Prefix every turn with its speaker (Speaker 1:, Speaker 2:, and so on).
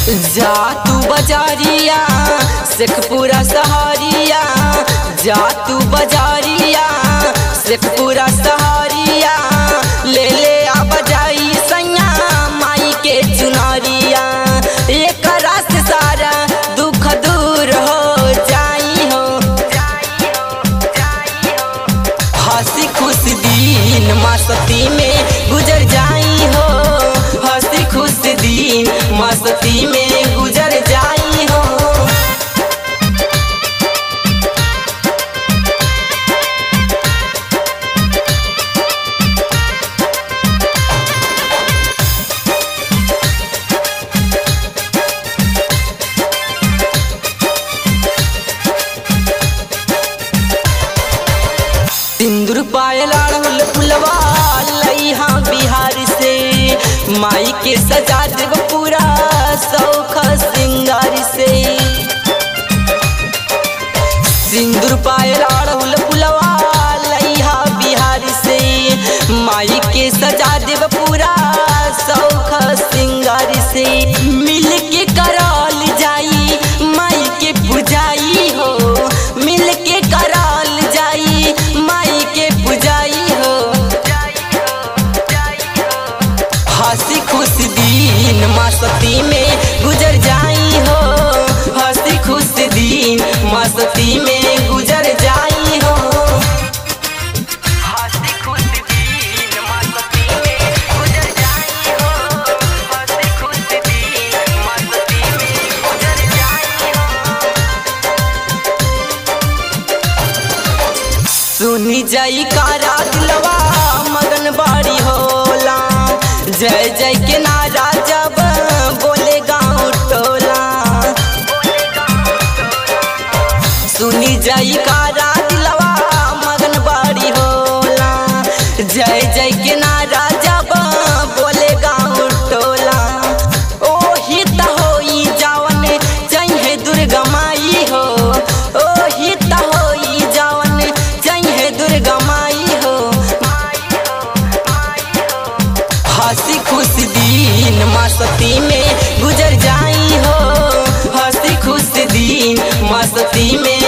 Speaker 1: जा तू बजारिया शेखपुरा सहरिया, जा तू बजारिया शेखपुरा सहरिया, ले आ बजाई सैया माई के चुनरिया। एक रात सारा दुख दूर हो जाई हो, हंसी खुश दिन मस्ती में गुजर जाई हो, हंसी खुश दिन मस्ती में गुजर जाई हो। सिंदूर पायल अड़हुल फुलवा लइहा बिहार से, माई के सजा देव पूरा सौख सिंगार से। सिंदूर पायल अड़हुल फुलवा लइहा बिहार से, माई के सजा देव पूरा सौख सिंगार से। मिल के करल जाई माई के पूजाई हो, मिल के करल जाई माई के पूजाई हो। हंसी खुश दिन मस्ती में गुजर जाई हो, हंसी खुश दिन मस्ती में गुजर जाई हो। हंसी खुश दिन मस्ती में गुजर जाई हो, हंसी खुश दिन मस्ती में गुजर जाई हो। सुनी जाई कारा दिलवा मगन बाड़ी होला, जय जय के नारा जब बोले गाँव टोला। सुनी जाई कारा दिलवा मगन बाड़ी होला, जय जय के नारा जब बोले गाँव टोला। ओही त होई जावन जय दुर्गा माई हो, ओही त होई जावन जय दुर्गा माई हो। हंसी खुश दिन मस्ती में गुजर जाई हो, हंसी खुश दिन मस्ती में